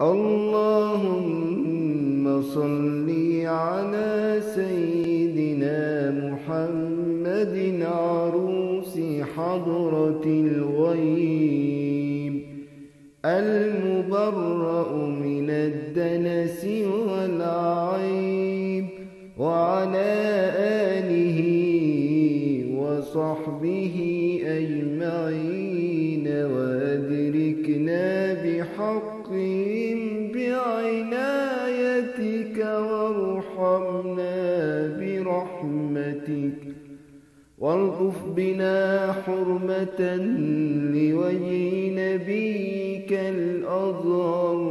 اللهم صل على سيدنا محمد عروس حضرة الغيب المبرأ من الدنس والعيب، وعلى آله وصحبه أجمعين، وأدركنا بحقهم بعنايتك، وارحمنا برحمتك، والطف بنا حرمة لوجه نبيك الأظهر